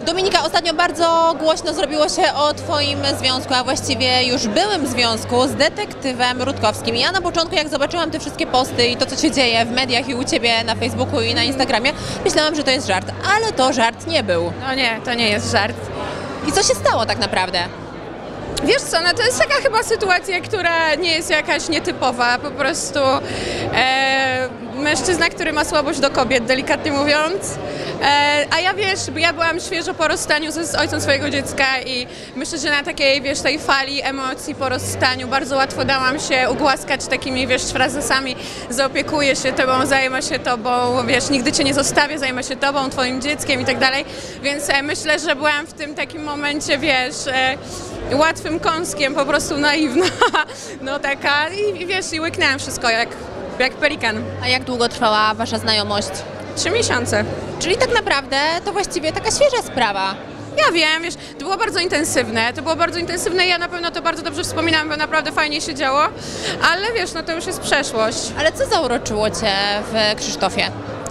Dominika, ostatnio bardzo głośno zrobiło się o Twoim związku, a właściwie już byłym związku z detektywem Rutkowskim. Ja na początku, jak zobaczyłam te wszystkie posty i to, co się dzieje w mediach i u Ciebie na Facebooku i na Instagramie, myślałam, że to jest żart, ale to żart nie był. No nie, to nie jest żart. I co się stało tak naprawdę? Wiesz co, no to jest taka chyba sytuacja, która nie jest jakaś nietypowa, po prostu mężczyzna, który ma słabość do kobiet, delikatnie mówiąc, a ja wiesz, ja byłam świeżo po rozstaniu z ojcem swojego dziecka i myślę, że na takiej, wiesz, tej fali emocji po rozstaniu bardzo łatwo dałam się ugłaskać takimi, wiesz, frazesami: zaopiekuję się tobą, zajmę się tobą, wiesz, nigdy cię nie zostawię, zajmę się tobą, twoim dzieckiem i tak dalej, więc myślę, że byłam w tym takim momencie, wiesz, łatwym kąskiem, po prostu naiwna, no taka, i wiesz, i łyknęłam wszystko jak pelikan. A jak długo trwała Wasza znajomość? 3 miesiące. Czyli tak naprawdę to właściwie taka świeża sprawa. Ja wiem, wiesz, to było bardzo intensywne i ja na pewno to bardzo dobrze wspominam, bo naprawdę fajnie się działo, ale wiesz, no to już jest przeszłość. Ale co zauroczyło Cię w Krzysztofie?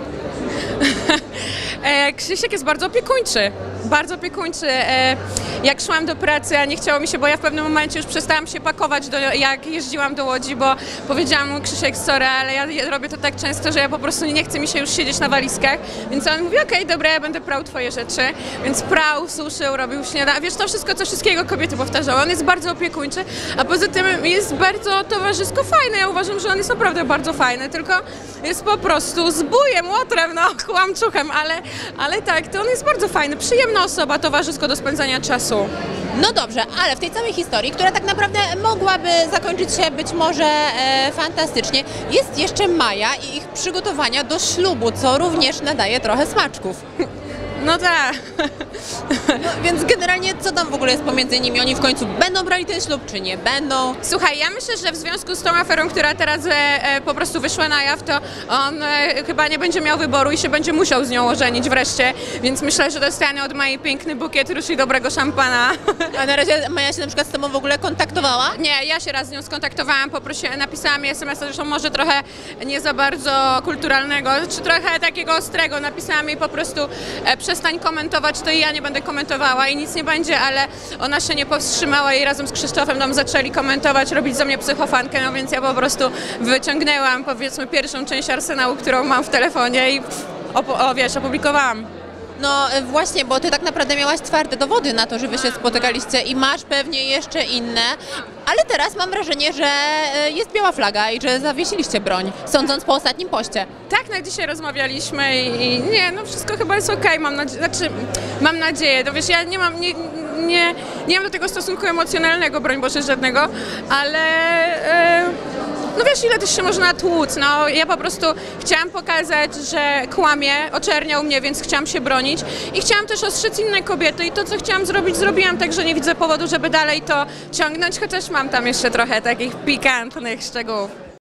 Krzysiek jest bardzo opiekuńczy. Bardzo opiekuńczy. Jak szłam do pracy, a nie chciało mi się, bo ja w pewnym momencie już przestałam się pakować, jak jeździłam do Łodzi, bo powiedziałam mu: Krzysiek, sorry, ale ja robię to tak często, że ja po prostu nie chce mi się już siedzieć na walizkach. Więc on mówi: okej, dobra, ja będę prał twoje rzeczy. Więc prał, suszył, robił śniadanie. Wiesz, to wszystko, co wszystkiego kobiety powtarzały. On jest bardzo opiekuńczy, a poza tym jest bardzo towarzysko fajny. Ja uważam, że on jest naprawdę bardzo fajny, tylko jest po prostu zbójem, łotrem, no, kłamczuchem, ale tak, to on jest bardzo fajny, przyjemna osoba, towarzysko do spędzania czasu. No dobrze, ale w tej całej historii, która tak naprawdę mogłaby zakończyć się być może fantastycznie, jest jeszcze Maja i ich przygotowania do ślubu, co również nadaje trochę smaczków. No tak. No, więc generalnie co tam w ogóle jest pomiędzy nimi? Oni w końcu będą brali ten ślub, czy nie będą? Słuchaj, ja myślę, że w związku z tą aferą, która teraz po prostu wyszła na jaw, to on chyba nie będzie miał wyboru i się będzie musiał z nią ożenić wreszcie, więc myślę, że dostanie od Mai piękny bukiet róż i dobrego szampana. A na razie Maja się na przykład z Tobą w ogóle kontaktowała? Nie, ja się raz z nią skontaktowałam, napisałam jej SMS-a, zresztą może trochę nie za bardzo kulturalnego, czy trochę takiego ostrego. Napisałam jej po prostu: przestań komentować, to i ja nie będę komentowała i nic nie będzie, ale ona się nie powstrzymała i razem z Krzysztofem tam zaczęli komentować, robić ze mnie psychofankę, no więc ja po prostu wyciągnęłam, powiedzmy, pierwszą część arsenału, którą mam w telefonie i opublikowałam. No właśnie, bo Ty tak naprawdę miałaś twarde dowody na to, że Wy się spotykaliście i masz pewnie jeszcze inne, ale teraz mam wrażenie, że jest biała flaga i że zawiesiliście broń, sądząc po ostatnim poście. Tak, no dzisiaj rozmawialiśmy i nie, no wszystko chyba jest okej, mam nadzieję, no wiesz, ja nie mam do tego stosunku emocjonalnego, broń Boże, żadnego, ale no wiesz, ile też się można tłuc, no ja po prostu chciałam pokazać, że kłamie, oczerniał mnie, więc chciałam się bronić i chciałam też ostrzec inne kobiety i to, co chciałam zrobić, zrobiłam, także nie widzę powodu, żeby dalej to ciągnąć, chociaż mam tam jeszcze trochę takich pikantnych szczegółów.